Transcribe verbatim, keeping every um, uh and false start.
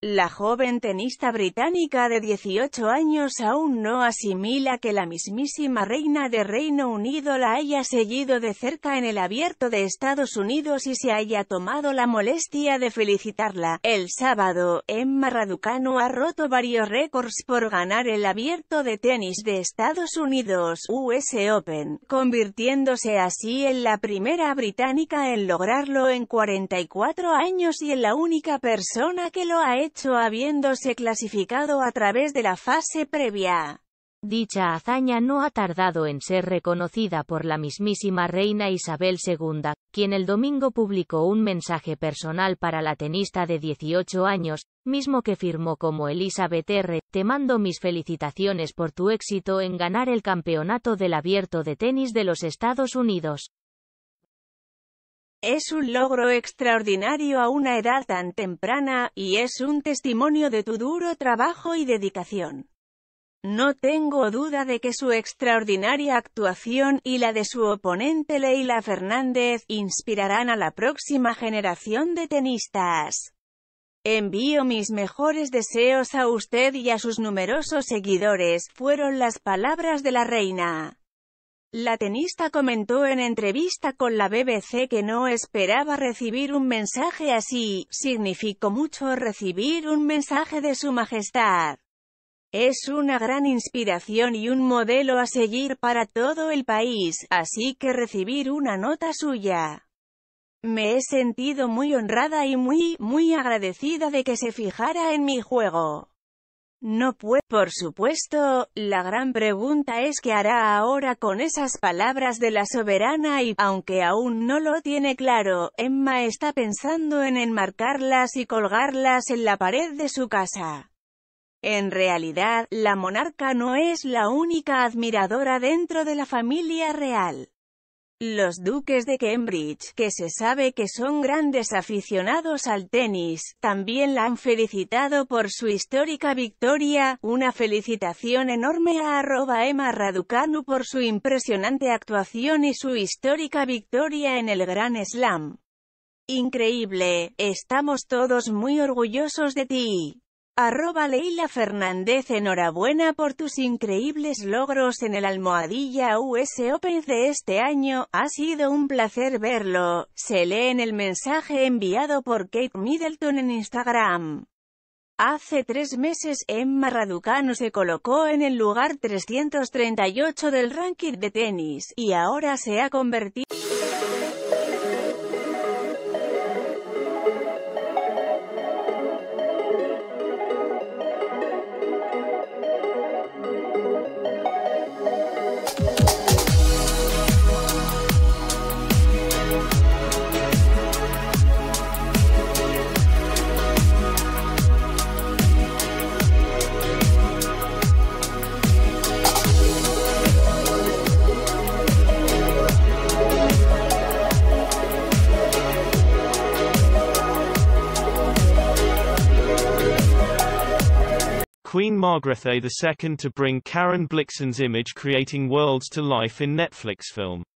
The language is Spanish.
La joven tenista británica de dieciocho años aún no asimila que la mismísima reina de Reino Unido la haya seguido de cerca en el Abierto de Estados Unidos y se haya tomado la molestia de felicitarla. El sábado, Emma Raducanu ha roto varios récords por ganar el Abierto de Tenis de Estados Unidos, U S Open, convirtiéndose así en la primera británica en lograrlo en cuarenta y cuatro años y en la única persona que lo ha hecho hecho habiéndose clasificado a través de la fase previa. Dicha hazaña no ha tardado en ser reconocida por la mismísima reina Isabel segunda, quien el domingo publicó un mensaje personal para la tenista de dieciocho años, mismo que firmó como Elizabeth R. Te mando mis felicitaciones por tu éxito en ganar el campeonato del Abierto de Tenis de los Estados Unidos. Es un logro extraordinario a una edad tan temprana, y es un testimonio de tu duro trabajo y dedicación. No tengo duda de que su extraordinaria actuación, y la de su oponente Leylah Fernández, inspirarán a la próxima generación de tenistas. Envío mis mejores deseos a usted y a sus numerosos seguidores, fueron las palabras de la reina. La tenista comentó en entrevista con la B B C que no esperaba recibir un mensaje así. Significó mucho recibir un mensaje de su majestad. Es una gran inspiración y un modelo a seguir para todo el país, así que recibir una nota suya. Me he sentido muy honrada y muy, muy agradecida de que se fijara en mi juego. No puede, por supuesto, la gran pregunta es qué hará ahora con esas palabras de la soberana y, aunque aún no lo tiene claro, Emma está pensando en enmarcarlas y colgarlas en la pared de su casa. En realidad, la monarca no es la única admiradora dentro de la familia real. Los duques de Cambridge, que se sabe que son grandes aficionados al tenis, también la han felicitado por su histórica victoria. Una felicitación enorme a arroba Emma Raducanu por su impresionante actuación y su histórica victoria en el Grand Slam. Increíble, estamos todos muy orgullosos de ti. Arroba Leylah Fernández enhorabuena por tus increíbles logros en el Almohadilla U S Open de este año, ha sido un placer verlo, se lee en el mensaje enviado por Kate Middleton en Instagram. Hace tres meses, Emma Raducanu se colocó en el lugar trescientos treinta y ocho del ranking de tenis, y ahora se ha convertido Queen Margrethe the Second to bring Karen Blixen's image creating worlds to life in Netflix film.